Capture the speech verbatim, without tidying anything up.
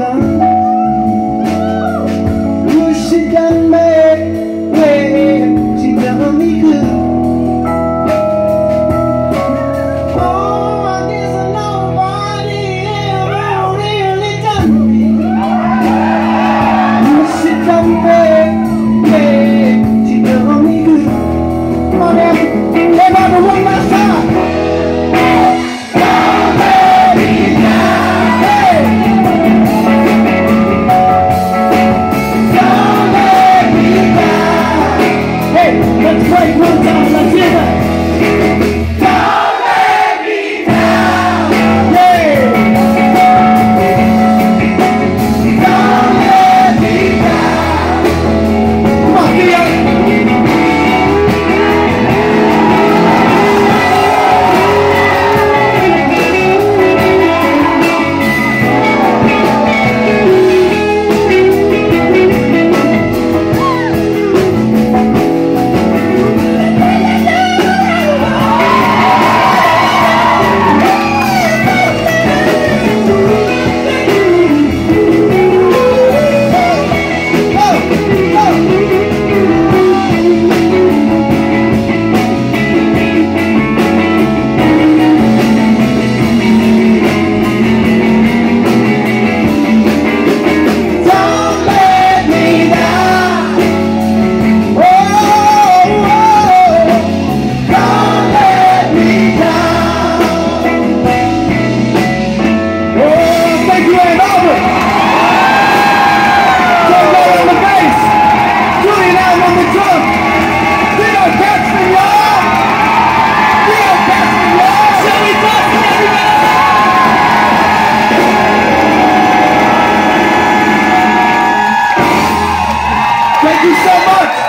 done. Ooh, she done me, yeah, she done me good. Oh, I guess nobody ever really done me. Ooh, she done me, yeah, she done me good. Come on now, everybody one last time. Let's break one time, let's hear that. Don't let me down. Yeah. Don't let me down. Come on, Theo. Julian on the drum. Theo Katzman, y'all. Theo Katzman, y'all. Joey Dosik, everybody. Thank you so much.